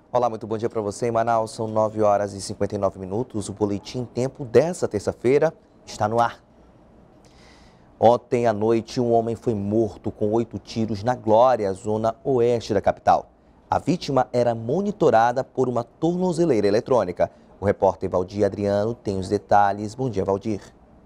Olá, muito bom dia para você em Manaus. São 9 horas e 59 minutos. O Boletim Tempo dessa terça-feira está no ar. Ontem à noite, um homem foi morto com 8 tiros na Glória, zona oeste da capital. A vítima era monitorada por uma tornozeleira eletrônica. O repórter Valdir Adriano tem os detalhes. Bom dia, Valdir.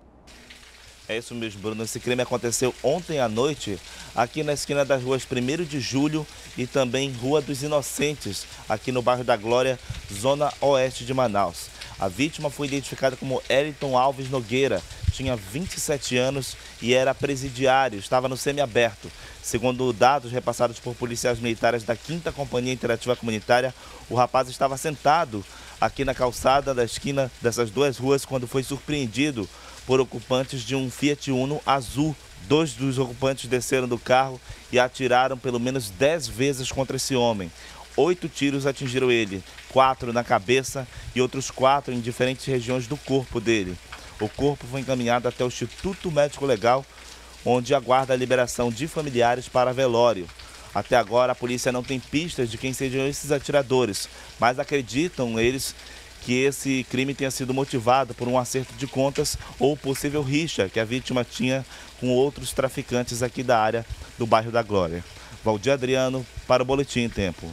É isso mesmo, Bruno. Esse crime aconteceu ontem à noite, aqui na esquina das ruas 1º de Julho e também Rua dos Inocentes, aqui no bairro da Glória, zona oeste de Manaus. A vítima foi identificada como Eliton Alves Nogueira, tinha 27 anos e era presidiário, estava no semiaberto. Segundo dados repassados por policiais militares da 5ª Companhia Interativa Comunitária, o rapaz estava sentado aqui na calçada da esquina dessas duas ruas quando foi surpreendido por ocupantes de um Fiat Uno azul. 2 dos ocupantes desceram do carro e atiraram pelo menos 10 vezes contra esse homem. 8 tiros atingiram ele, 4 na cabeça e outros 4 em diferentes regiões do corpo dele. O corpo foi encaminhado até o Instituto Médico Legal, onde aguarda a liberação de familiares para velório. Até agora, a polícia não tem pistas de quem sejam esses atiradores, mas acreditam eles que esse crime tenha sido motivado por um acerto de contas ou possível rixa que a vítima tinha com outros traficantes aqui da área do bairro da Glória. Valdir Adriano para o Boletim Tempo.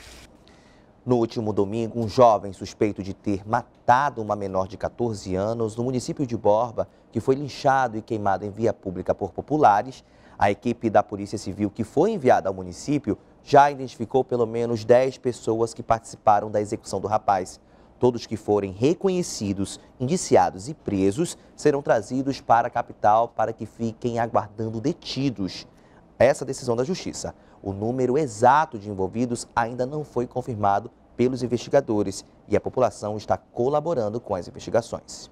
No último domingo, um jovem suspeito de ter matado uma menor de 14 anos no município de Borba, que foi linchado e queimado em via pública por populares. A equipe da Polícia Civil que foi enviada ao município já identificou pelo menos 10 pessoas que participaram da execução do rapaz. Todos que forem reconhecidos, indiciados e presos serão trazidos para a capital para que fiquem aguardando detidos. Essa decisão da Justiça. O número exato de envolvidos ainda não foi confirmado pelos investigadores e a população está colaborando com as investigações.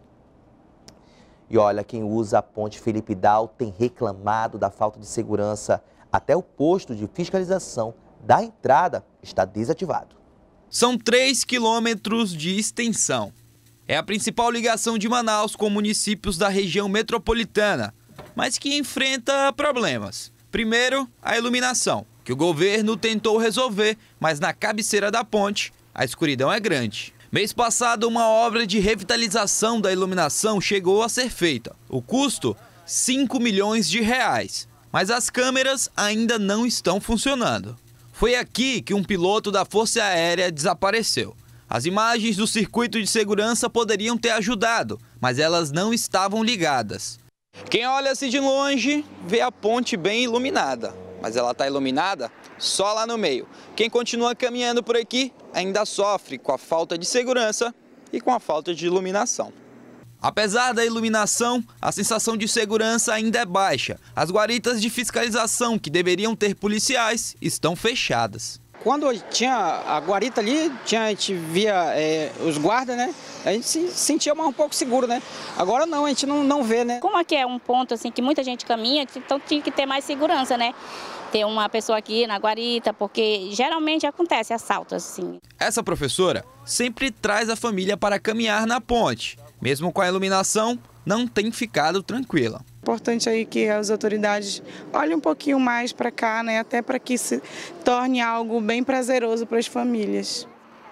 E olha, quem usa a ponte Felipe Dal tem reclamado da falta de segurança. Até o posto de fiscalização da entrada está desativado. São 3 quilômetros de extensão. É a principal ligação de Manaus com municípios da região metropolitana, mas que enfrenta problemas. Primeiro, a iluminação, que o governo tentou resolver, mas na cabeceira da ponte, a escuridão é grande. Mês passado, uma obra de revitalização da iluminação chegou a ser feita. O custo, 5 milhões de reais, mas as câmeras ainda não estão funcionando. Foi aqui que um piloto da Força Aérea desapareceu. As imagens do circuito de segurança poderiam ter ajudado, mas elas não estavam ligadas. Quem olha-se de longe vê a ponte bem iluminada, mas ela está iluminada só lá no meio. Quem continua caminhando por aqui ainda sofre com a falta de segurança e com a falta de iluminação. Apesar da iluminação, a sensação de segurança ainda é baixa. As guaritas de fiscalização, que deveriam ter policiais, estão fechadas. Quando tinha a guarita ali, a gente via os guardas, né? A gente se sentia mais um pouco seguro, né? Agora não, a gente não vê, né? Como aqui é um ponto assim que muita gente caminha, então tinha que ter mais segurança, né? Ter uma pessoa aqui na guarita, porque geralmente acontece assalto assim. Essa professora sempre traz a família para caminhar na ponte. Mesmo com a iluminação, não tem ficado tranquila. Importante aí que as autoridades olhem um pouquinho mais para cá, né? Até para que se torne algo bem prazeroso para as famílias.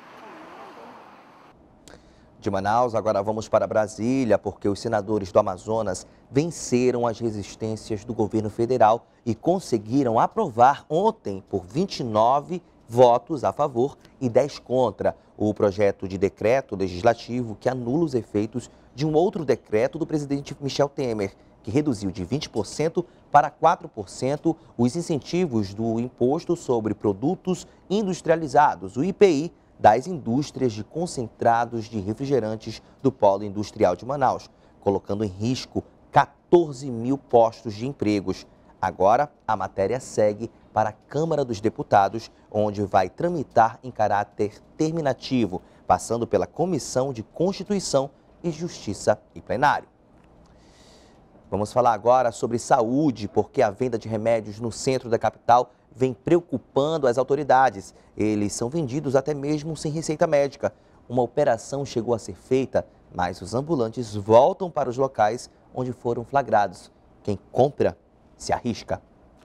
De Manaus, agora vamos para Brasília, porque os senadores do Amazonas venceram as resistências do governo federal e conseguiram aprovar ontem, por 29 votos a favor e 10 contra, o projeto de decreto legislativo que anula os efeitos de um outro decreto do presidente Michel Temer, que reduziu de 20% para 4% os incentivos do Imposto sobre Produtos Industrializados, o IPI, das indústrias de concentrados de refrigerantes do Polo Industrial de Manaus, colocando em risco 14 mil postos de empregos. Agora, a matéria segue para a Câmara dos Deputados, onde vai tramitar em caráter terminativo, passando pela Comissão de Constituição e Justiça e plenário. Vamos falar agora sobre saúde, porque a venda de remédios no centro da capital vem preocupando as autoridades. Eles são vendidos até mesmo sem receita médica. Uma operação chegou a ser feita, mas os ambulantes voltam para os locais onde foram flagrados. Quem compra se arrisca.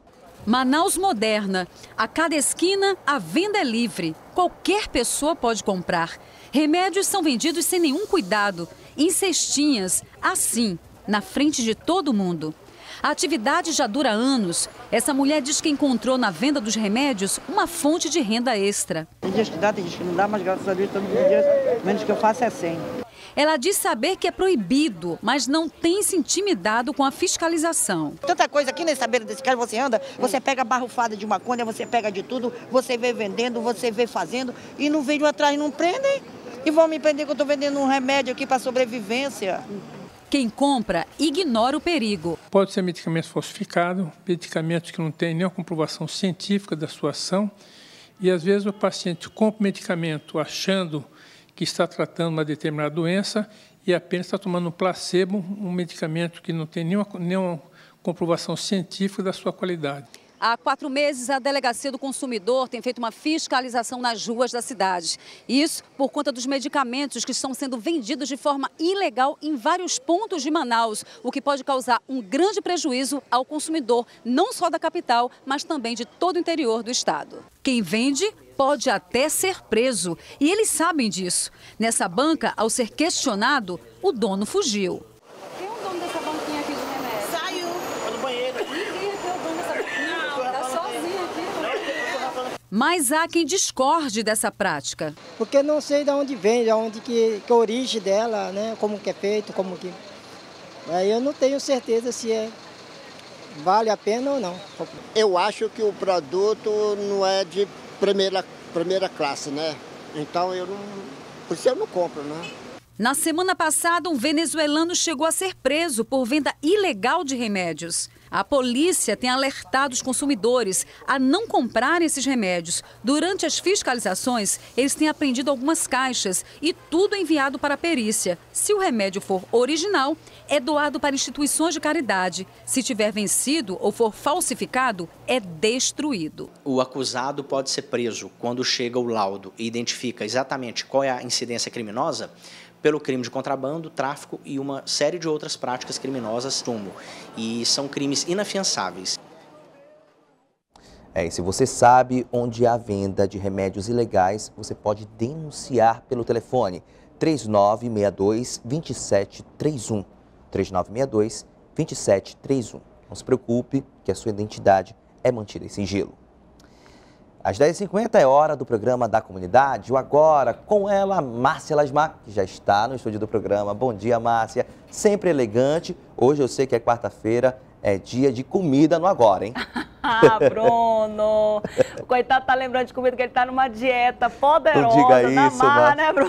Manaus moderna. A cada esquina, a venda é livre. Qualquer pessoa pode comprar. Remédios são vendidos sem nenhum cuidado, em cestinhas, assim, na frente de todo mundo. A atividade já dura anos. Essa mulher diz que encontrou na venda dos remédios uma fonte de renda extra. Tem dias que dá, tem dias que não dá, mas graças a Deus todos os dias, menos que eu faço é 100. Ela diz saber que é proibido, mas não tem se intimidado com a fiscalização. Tanta coisa aqui nessa beira desse cara, você anda, você pega a barrufada de maconha, você pega de tudo, você vê vendendo, você vê fazendo, e não veio atrás, não prendem. E vão me prender que eu estou vendendo um remédio aqui para sobrevivência. Quem compra ignora o perigo. Pode ser medicamento falsificado, medicamentos que não têm nenhuma comprovação científica da sua ação. E às vezes o paciente compra medicamento achando que está tratando uma determinada doença e apenas está tomando um placebo, um medicamento que não tem nenhuma comprovação científica da sua qualidade. Há 4 meses, a Delegacia do Consumidor tem feito uma fiscalização nas ruas da cidade. Isso por conta dos medicamentos que estão sendo vendidos de forma ilegal em vários pontos de Manaus, o que pode causar um grande prejuízo ao consumidor, não só da capital, mas também de todo o interior do estado. Quem vende pode até ser preso, e eles sabem disso. Nessa banca, ao ser questionado, o dono fugiu. Tem um dono dessa banquinha aqui de remédio? Saiu. Foi no banheiro. Ninguém aqui é o dono dessa banquinha. Tá sozinho aqui. Mas há quem discorde dessa prática. Porque não sei de onde vem, de onde que a origem dela, né? Como que é feito, como que... Aí eu não tenho certeza se vale a pena ou não. Eu acho que o produto não é de primeira classe, né? Então por isso eu não compro, né? Na semana passada, um venezuelano chegou a ser preso por venda ilegal de remédios. A polícia tem alertado os consumidores a não comprarem esses remédios. Durante as fiscalizações, eles têm apreendido algumas caixas e tudo é enviado para a perícia. Se o remédio for original, é doado para instituições de caridade. Se tiver vencido ou for falsificado, é destruído. O acusado pode ser preso quando chega o laudo e identifica exatamente qual é a incidência criminosa, pelo crime de contrabando, tráfico e uma série de outras práticas criminosas, e são crimes inafiançáveis. E se você sabe onde há venda de remédios ilegais, você pode denunciar pelo telefone 3962-2731. 3962-2731. Não se preocupe que a sua identidade é mantida em sigilo. Às 10h50 é hora do programa da comunidade. O Agora, com ela, Márcia Lasmar, que já está no estúdio do programa. Bom dia, Márcia. Sempre elegante. Hoje eu sei que é quarta-feira, é dia de comida no Agora, hein? Ah, Bruno! O coitado tá lembrando de comida, que ele tá numa dieta poderosa. Não diga na isso, marra, né, Bruno?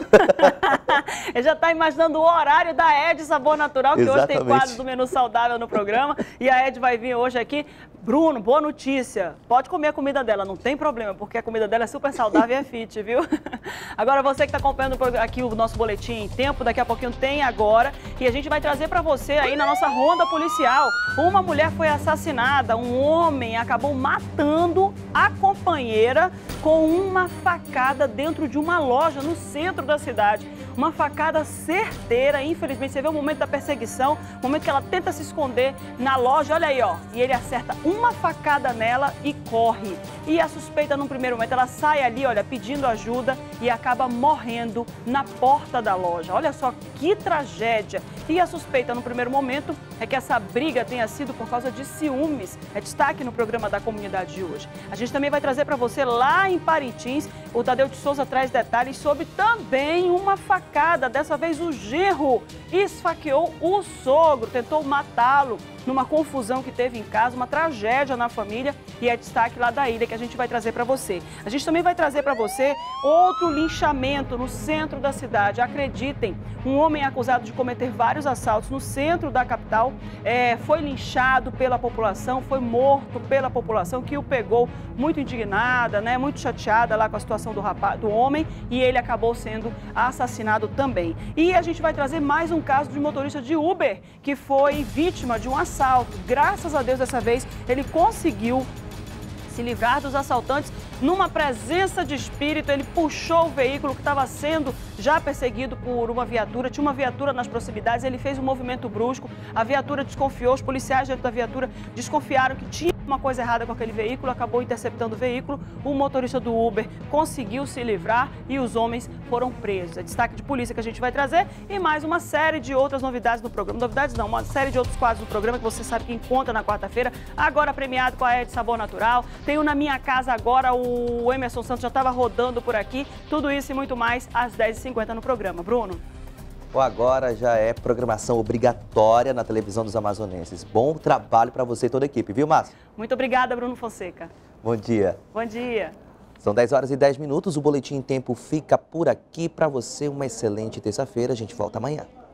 Ele já tá imaginando o horário da Ed Sabor Natural, que Exatamente. hoje tem quadro do Menu Saudável no programa. E a Ed vai vir hoje aqui. Bruno, boa notícia. Pode comer a comida dela, não tem problema, porque a comida dela é super saudável e é fit, viu? Agora, você que está acompanhando aqui o nosso boletim em tempo, daqui a pouquinho tem Agora. E a gente vai trazer para você aí na nossa ronda policial. Uma mulher foi assassinada, um homem acabou matando a companheira com uma facada dentro de uma loja no centro da cidade. Uma facada certeira, infelizmente. Você vê o momento da perseguição, o momento que ela tenta se esconder na loja, olha aí, ó. E ele acerta uma facada nela e corre. E a suspeita, num primeiro momento, ela sai ali, olha, pedindo ajuda e acaba morrendo na porta da loja. Olha só que tragédia. E a suspeita, no primeiro momento, é que essa briga tenha sido por causa de ciúmes. É destaque no programa da comunidade de hoje. A gente também vai trazer para você lá em Parintins, o Tadeu de Souza traz detalhes sobre também uma facada. Dessa vez o genro esfaqueou o sogro, tentou matá-lo numa confusão que teve em casa, uma tragédia na família, e é destaque lá da ilha que a gente vai trazer para você. A gente também vai trazer para você outro linchamento no centro da cidade. Acreditem, um homem acusado de cometer vários assaltos no centro da capital foi linchado pela população, foi morto pela população, que o pegou muito indignada, né, muito chateada lá com a situação do homem, e ele acabou sendo assassinado também. E a gente vai trazer mais um caso de um motorista de Uber que foi vítima de um assalto. Graças a Deus, dessa vez, ele conseguiu se livrar dos assaltantes. Numa presença de espírito, ele puxou o veículo que estava sendo já perseguido por uma viatura. Tinha uma viatura nas proximidades, ele fez um movimento brusco, a viatura desconfiou, os policiais dentro da viatura desconfiaram que tinha uma coisa errada com aquele veículo, acabou interceptando o veículo, o motorista do Uber conseguiu se livrar e os homens foram presos. É destaque de polícia que a gente vai trazer e mais uma série de outras novidades no programa. Novidades não, uma série de outros quadros do programa que você sabe que encontra na quarta-feira, agora premiado com a Ed Sabor Natural. Tem o Na Minha Casa agora, o Emerson Santos já estava rodando por aqui. Tudo isso e muito mais às 10h50 no programa. Bruno? O Agora já é programação obrigatória na televisão dos amazonenses. Bom trabalho para você e toda a equipe, viu, Márcio? Muito obrigada, Bruno Fonseca. Bom dia. Bom dia. São 10h10. O Boletim em Tempo fica por aqui. Para você, uma excelente terça-feira. A gente volta amanhã.